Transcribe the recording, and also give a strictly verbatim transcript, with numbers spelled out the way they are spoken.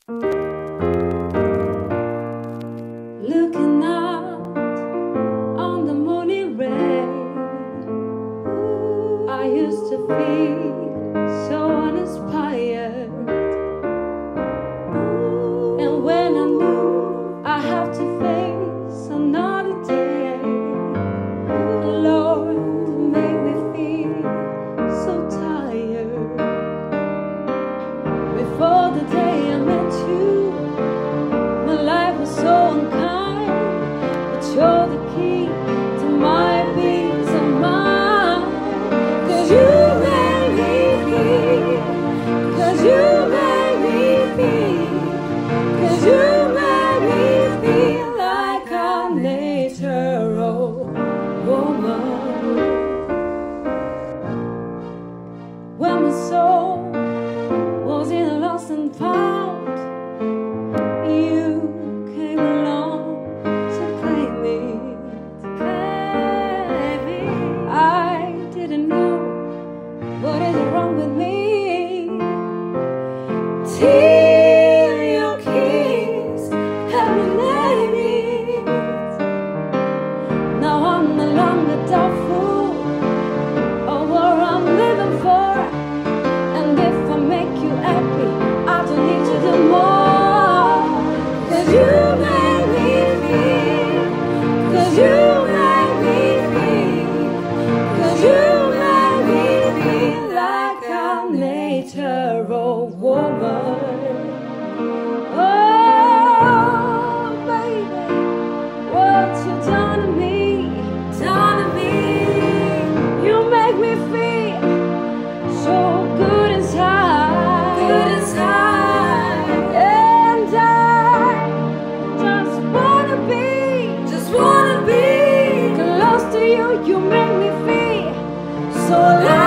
Looking out on the morning rain, I used to feel so uninspired. And when I knew I have to face another day, Lord, it made me feel so tired. Before the day I met you, my life was so unkind, but you're the key to my peace of mind. Cause you made me feel, cause you made me feel, cause you made me feel like a natural woman. When my soul was in a lost and found, you came along to claim it, to claim it. I didn't know what is wrong with me till your kiss helped me name it. Now I'm no longer doubtful of what I'm living for, and if I make you happy, I don't need to do more. Cause you made me feel, cause you made me feel, cause you made me feel like a natural woman. Oh, baby, what you done to me, done to me. You make me feel so good inside, good inside. And I just wanna be, just wanna be close to you. You make me feel so alive.